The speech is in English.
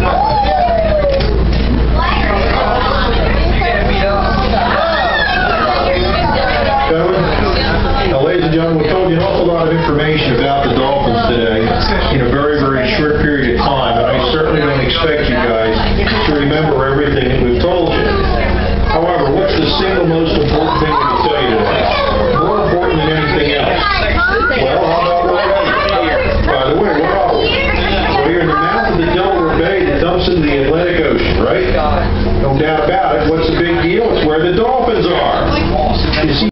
Now, ladies and gentlemen, we told you an awful lot of information about the Dolphins today in a very, very short period of time, and I certainly don't expect you guys to remember everything that we've told you. However, what's the single most important thing that